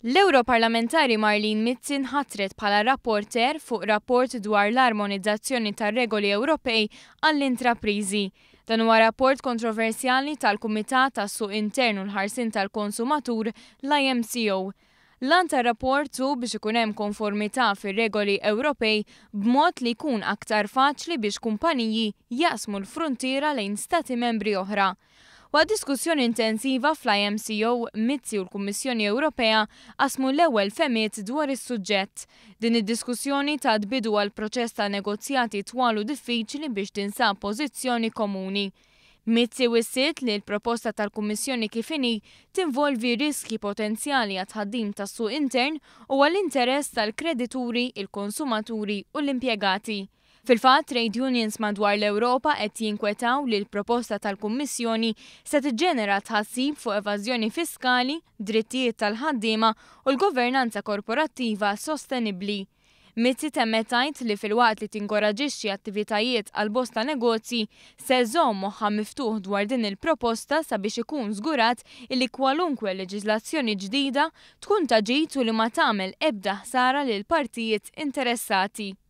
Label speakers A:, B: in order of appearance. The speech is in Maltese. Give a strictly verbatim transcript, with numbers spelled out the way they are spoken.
A: L-Europarlamentari Marlene Mizzi nħatret bħala rapporter fuq rapport dwar l-armonizzazzjoni tar-regoli Ewropej għall-Intrapriżi. Dan huwa rapport kontroversjali tal-Kumitat tas-Suq Intern u l-ħarsien tal-Konsumatur l-I M C O. Lan tar-rapport hu biex ikun hemm konformità fir-regoli Ewropej b'mod li jkun aktar faċli biex kumpaniji jaqsmu l-fruntiera lejn stati membri oħra. Waqt diskussjoni intensiva fl-I M C O, Mizzi u l-Kummissjoni Ewropea qasmu l-ewwel fehmiet dwar is-suġġett. Din id-diskussjoni tat bidu għal proċess ta' negozjati twal u diffiċli biex tinsab pożizzjoni komuni. Mizzi wissiet li l-proposta tal-Kummissjoni kif inhi tinvolvi riski potenzjali għat ħaddim tas-suq intern u għall-interess tal-kredituri, il-konsumaturi u l-impjegati. Fil-fatt, trade unions madwar l-Ewropa qed jinkwetaw li l-proposta tal-Kummissjoni se tiġġenera tħassib fuq evażjoni fiskali, drittijiet tal-ħaddiema u l-governanza korporattiva sostenibbli. Mizzi temmet tgħid li filwaqt li tinkoraġixxi attivitajiet għal bosta negozji se żomm moħħha miftuħ dwar din il-proposta sabiex ikun żgurat li kwalunkwe leġiżlazzjoni ġdida tkun ta' ġid u li ma tagħmel ebda ħsara lil partijiet interessati.